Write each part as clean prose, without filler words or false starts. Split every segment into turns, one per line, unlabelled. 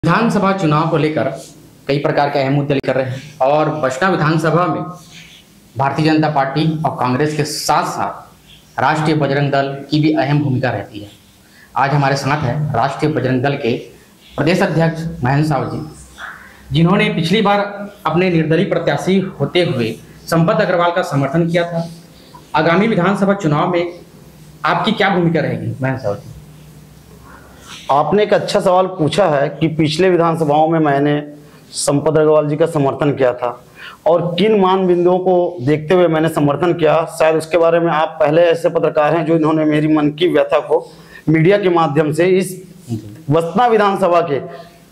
विधानसभा चुनाव को लेकर कई प्रकार के अहम मुद्दे लेकर रहे हैं और बसना विधानसभा में भारतीय जनता पार्टी और कांग्रेस के साथ साथ राष्ट्रीय बजरंग दल की भी अहम भूमिका रहती है। आज हमारे साथ है राष्ट्रीय बजरंग दल के प्रदेश अध्यक्ष महेंद्र साव जी, जिन्होंने पिछली बार अपने निर्दलीय प्रत्याशी होते हुए संपत अग्रवाल का समर्थन किया था। आगामी विधानसभा चुनाव में आपकी क्या भूमिका रहेगी महेंद्र साव जी?
आपने एक अच्छा सवाल पूछा है कि पिछले विधानसभाओं में मैंने संपत अग्रवाल जी का समर्थन किया था और किन मान बिंदुओं को देखते हुए मैंने समर्थन किया, शायद उसके बारे में आप पहले ऐसे पत्रकार हैं जो इन्होंने मेरी मन की व्यथा को मीडिया के माध्यम से इस बसना विधानसभा के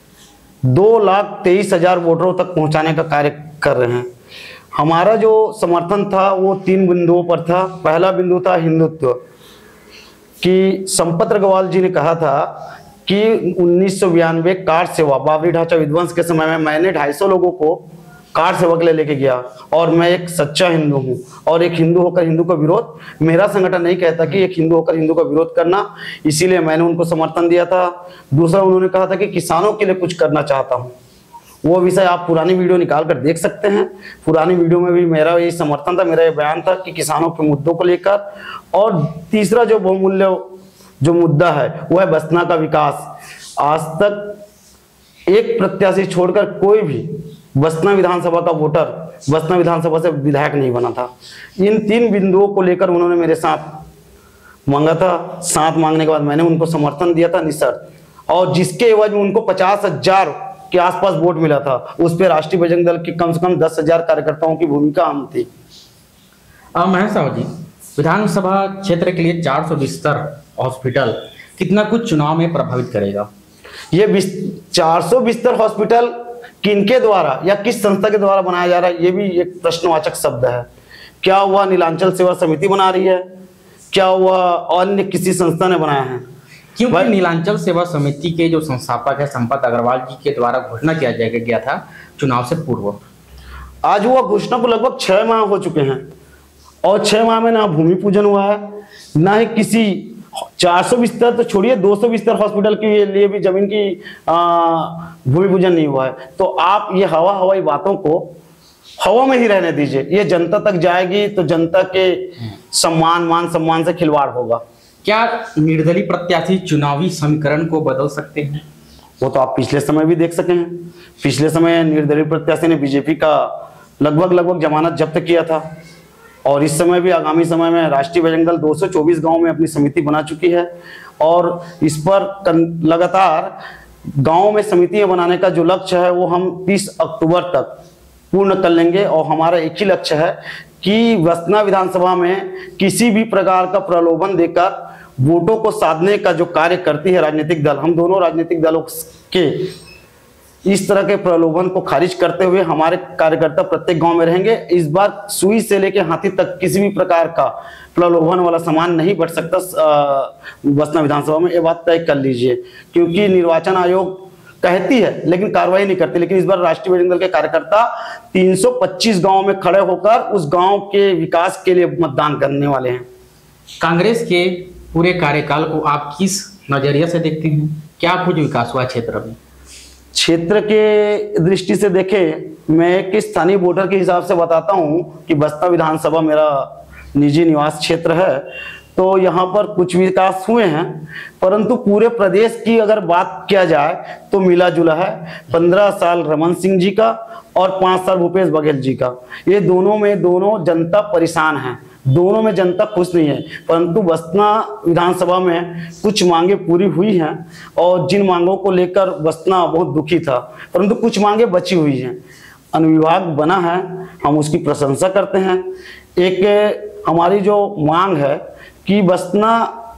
2,23,000 वोटरों तक पहुंचाने का कार्य कर रहे हैं। हमारा जो समर्थन था वो 3 बिंदुओं पर था। पहला बिंदु था हिंदुत्व, कि संपत अग्रवाल जी ने कहा था कि 1992 कार्ड सेवा बाबरी ढांचा विध्वंस के समय में मैंने 250 लोगों को कार्ड सेवा के लिए लेके गया और मैं एक सच्चा हिंदू हूं और एक हिंदू होकर हिंदू का विरोध, मेरा संगठन नहीं कहता कि एक हिंदू होकर हिंदू का विरोध करना, इसीलिए मैंने उनको समर्थन दिया था। दूसरा, उन्होंने कहा था कि किसानों के लिए कुछ करना चाहता हूं। वो विषय आप पुरानी वीडियो निकाल कर देख सकते हैं। पुरानी वीडियो में भी मेरा यही समर्थन था, मेरा ये बयान था कि किसानों के मुद्दों को लेकर। और तीसरा जो बहुमूल्य जो मुद्दा है वो है बसना का विकास। आज तक एक प्रत्याशी छोड़कर कोई भी बसना विधानसभा का वोटर बसना विधानसभा से विधायक नहीं बना था। इन 3 बिंदुओं को लेकर उन्होंने मेरे साथ मांगा था। साथ मांगने के बाद मैंने उनको समर्थन दिया था निशर्त, और जिसके एवज में उनको 50,000 के आसपास वोट मिला था। उस पर राष्ट्रीय बजरंग दल की कम से कम 10,000 कार्यकर्ताओं की भूमिका अहम थी।
महेंद्र साव जी, विधानसभा क्षेत्र के लिए 400 बिस्तर हॉस्पिटल कितना कुछ चुनाव में प्रभावित करेगा?
ये 400 बिस्तर हॉस्पिटल किनके द्वारा या किस संस्था के द्वारा बनाया जा रहा है, ये भी एक प्रश्नवाचक शब्द है। क्या हुआ नीलांचल सेवा समिति बना रही है? क्या हुआ अन्य किसी संस्था ने बनाया है?
क्योंकि नीलांचल सेवा समिति के जो संस्थापक है संपत अग्रवाल जी के द्वारा घोषणा किया गया था चुनाव से पूर्व।
आज वो घोषणा को लगभग 6 माह हो चुके हैं और 6 माह में ना भूमि पूजन हुआ है, ना ही किसी 400 बिस्तर तो छोड़िए 200 बिस्तर हॉस्पिटल के लिए भी जमीन की भूमि पूजन नहीं हुआ है। तो आप ये हवाई बातों को हवा में ही रहने दीजिए। ये जनता तक जाएगी तो जनता के मान सम्मान से खिलवाड़ होगा।
क्या निर्दलीय प्रत्याशी चुनावी समीकरण को बदल सकते हैं?
वो तो आप पिछले समय भी देख सके हैं। पिछले समय निर्दलीय प्रत्याशी ने बीजेपी का लगभग जमानत जब्त किया था और इस समय भी आगामी समय में राष्ट्रीय बजरंग दल 224 गांव में अपनी समिति बना चुकी है और इस पर लगातार गांव में समितियां बनाने का जो लक्ष्य है वो हम 30 अक्टूबर तक पूर्ण कर लेंगे। और हमारा एक ही लक्ष्य है कि बसना विधानसभा में किसी भी प्रकार का प्रलोभन देकर वोटों को साधने का जो कार्य करती है राजनीतिक दल, हम दोनों राजनीतिक दलों के इस तरह के प्रलोभन को खारिज करते हुए हमारे कार्यकर्ता प्रत्येक गांव में रहेंगे। इस बार सुई से लेकर हाथी तक किसी भी प्रकार का प्रलोभन वाला सामान नहीं बढ़ सकता बसना विधानसभा में, ये बात तय कर लीजिए। क्योंकि निर्वाचन आयोग कहती है लेकिन कार्रवाई नहीं करती। लेकिन इस बार राष्ट्रीय बजरंग दल के कार्यकर्ता 325 गाँव में खड़े होकर उस गाँव के विकास के लिए मतदान करने वाले हैं।
कांग्रेस के पूरे कार्यकाल को आप किस नजरिए से देखते हैं? क्या कुछ विकास हुआ क्षेत्र में?
क्षेत्र के दृष्टि से देखें, मैं एक स्थानीय वोटर के हिसाब से बताता हूं कि बसना विधानसभा मेरा निजी निवास क्षेत्र है, तो यहाँ पर कुछ विकास हुए हैं, परंतु पूरे प्रदेश की अगर बात किया जाए तो मिला जुला है। 15 साल रमन सिंह जी का और 5 साल भूपेश बघेल जी का, ये दोनों जनता परेशान है, दोनों में जनता खुश नहीं है। परंतु बसना विधानसभा में कुछ मांगे पूरी हुई हैं और जिन मांगों को लेकर बसना बहुत दुखी था, परंतु कुछ मांगे बची हुई हैं। अनुविभाग बना है, हम उसकी प्रशंसा करते हैं। एक हमारी जो मांग है कि बसना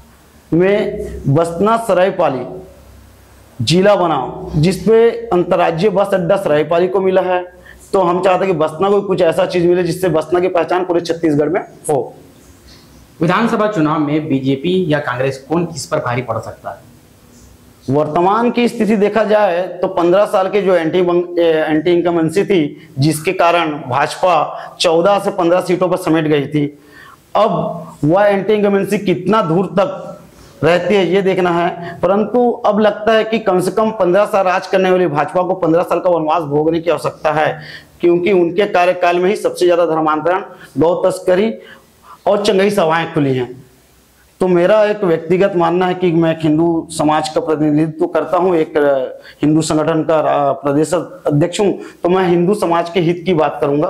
में बसना सरायपाली जिला बनाओ, जिसपे अंतर्राज्यीय बस अड्डा सरायपाली को मिला है, तो हम चाहते हैं कि बसना को कुछ ऐसा चीज मिले जिससे बसना की पहचान पूरे छत्तीसगढ़ में हो।
विधानसभा चुनाव में बीजेपी या कांग्रेस कौन किस पर भारी पड़ सकता है?
वर्तमान की स्थिति देखा जाए तो 15 साल के जो एंटी इनकमेंसी थी, जिसके कारण भाजपा 14 से 15 सीटों पर समेट गई थी, अब वह एंटी इनकमेंसी कितना दूर तक रहती है ये देखना है। परंतु अब लगता है कि कम से कम 15 साल राज करने वाली भाजपा को 15 साल का वनवास भोगने की आवश्यकता है, क्योंकि उनके कार्यकाल में ही सबसे ज्यादा धर्मांतरण, गौ तस्करी और चंगई सभाएं खुली हैं। तो मेरा एक व्यक्तिगत मानना है कि मैं हिंदू समाज का प्रतिनिधित्व करता हूं, एक हिंदू संगठन का प्रदेश अध्यक्ष हूं, तो मैं हिंदू समाज के हित की बात करूंगा।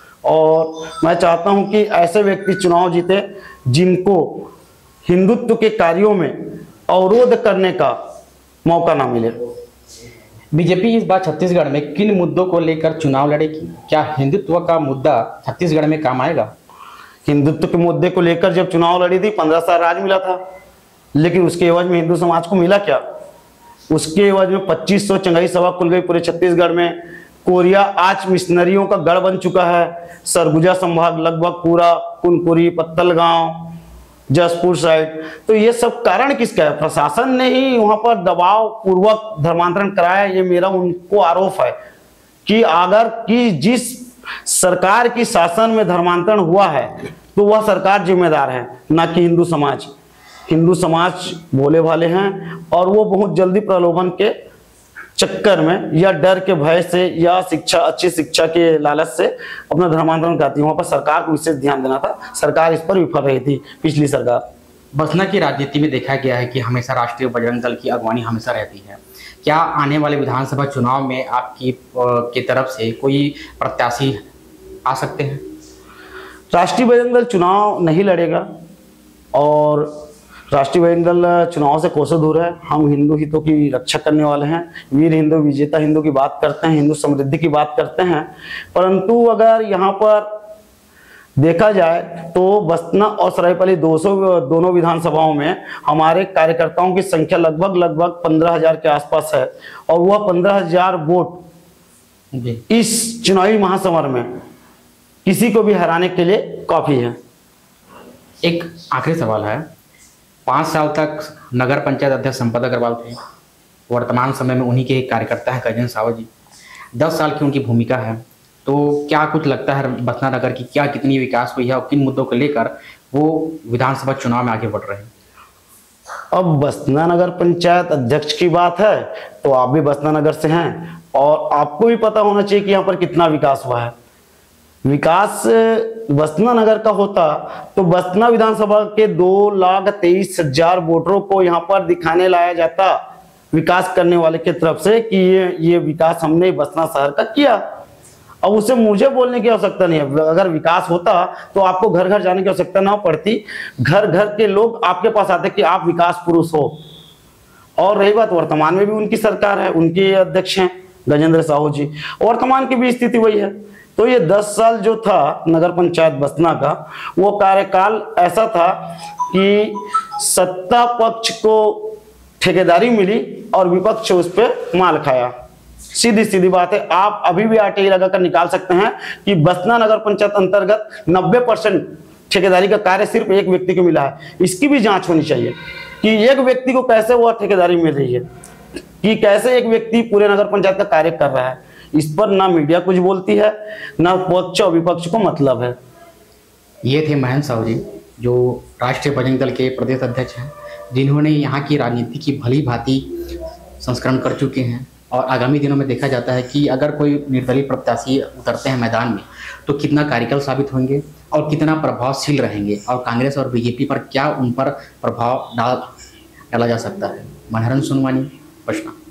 और मैं चाहता हूं कि ऐसे व्यक्ति चुनाव जीते जिनको हिंदुत्व के कार्यों में अवरोध करने का मौका ना मिले।
बीजेपी इस बार छत्तीसगढ़ में किन मुद्दों को लेकर चुनाव लड़ेगी? क्या हिंदुत्व का मुद्दा छत्तीसगढ़ में काम आएगा?
हिंदुत्व के मुद्दे को लेकर जब चुनाव लड़ी थी 15 साल राज मिला था, लेकिन उसके एवज में हिंदू समाज को मिला क्या? उसके एवज में 2500 चंगाई सभा खुल गई पूरे छत्तीसगढ़ में। कोरिया आज मिशनरियों का गढ़ बन चुका है। सरगुजा संभाग लगभग पूरा, कुनकुरी, पत्तलगांव, जसपुर साइड। तो ये सब कारण किसका है? प्रशासन ने ही वहां पर दबाव पूर्वक धर्मांतरण कराया, ये मेरा उनको आरोप है कि अगर कि जिस सरकार की शासन में धर्मांतरण हुआ है तो वह सरकार जिम्मेदार है, ना कि हिंदू समाज। हिंदू समाज भोले भाले हैं और वो बहुत जल्दी प्रलोभन के चक्कर में या डर के भय से या शिक्षा, अच्छी शिक्षा के लालच से अपना धर्मांतरण करती है। वहां पर सरकार को विशेष ध्यान देना था, सरकार इस पर विफल रही थी पिछली सरकार।
बसना की राजनीति में देखा गया है कि हमेशा राष्ट्रीय बजरंग दल की अगवानी हमेशा रहती है। क्या आने वाले विधानसभा चुनाव में आपकी की तरफ से कोई प्रत्याशी आ सकते हैं?
राष्ट्रीय बजरंग दल चुनाव नहीं लड़ेगा और राष्ट्रीय बजरंग दल चुनाव से कोसों दूर है। हम हिंदू हितों की रक्षा करने वाले हैं, वीर हिंदू विजेता हिंदू की बात करते हैं, हिंदू समृद्धि की बात करते हैं। परंतु अगर यहाँ पर देखा जाए तो बसना और सरायपाली 200 दोनों विधानसभाओं में हमारे कार्यकर्ताओं की संख्या लगभग 15,000 के आसपास है और वह 15,000 वोट इस चुनावी महासमर में किसी को भी हराने के लिए काफी है।
एक आखिरी सवाल है, 5 साल तक नगर पंचायत अध्यक्ष संपत अग्रवाल थे, वर्तमान समय में उन्हीं के कार्यकर्ता हैं गजेंद्र सावत जी। 10 साल की उनकी भूमिका है, तो क्या कुछ लगता है बसना नगर की क्या कितनी विकास हुई है और किन मुद्दों को लेकर वो विधानसभा चुनाव में आगे बढ़ रहे हैं?
अब बसना नगर पंचायत अध्यक्ष की बात है तो आप भी बसना नगर से हैं और आपको भी पता होना चाहिए कि यहाँ पर कितना विकास हुआ है। विकास बसना नगर का होता तो बसना विधानसभा के 2,23,000 वोटरों को यहाँ पर दिखाने लाया जाता विकास करने वाले की तरफ से कि ये विकास हमने बसना शहर का किया। अब उसे मुझे बोलने की आवश्यकता नहीं है। अगर विकास होता तो आपको घर घर जाने की आवश्यकता ना पड़ती, घर घर के लोग आपके पास आते कि आप विकास पुरुष हो। और रही बात वर्तमान में भी उनकी सरकार है, उनके अध्यक्ष हैं गजेंद्र साहू जी, वर्तमान की भी स्थिति वही है। तो ये 10 साल जो था नगर पंचायत बसना का, वो कार्यकाल ऐसा था कि सत्ता पक्ष को ठेकेदारी मिली और विपक्ष उस पर माल खाया। सीधी सीधी बात है, आप अभी भी आरटीआई लगाकर निकाल सकते हैं कि बसना नगर पंचायत अंतर्गत 90% ठेकेदारी का कार्य सिर्फ एक व्यक्ति को मिला है। इसकी भी जांच होनी चाहिए कि एक व्यक्ति को कैसे वह ठेकेदारी मिल रही है, कि कैसे एक व्यक्ति पूरे नगर पंचायत का कार्य कर रहा है। इस पर ना मीडिया कुछ बोलती है, ना पक्ष और विपक्ष को मतलब है।
ये थे महेंद्र साहू जी, जो राष्ट्रीय बजरंग दल के प्रदेश अध्यक्ष हैं, जिन्होंने यहाँ की राजनीति की भली भांति संस्करण कर चुके हैं। और आगामी दिनों में देखा जाता है कि अगर कोई निर्दलीय प्रत्याशी उतरते हैं मैदान में तो कितना कार्यकुशल साबित होंगे और कितना प्रभावशील रहेंगे, और कांग्रेस और बीजेपी पर क्या उन पर प्रभाव डाला जा सकता है। मनोहरन सोनवानी, बसना।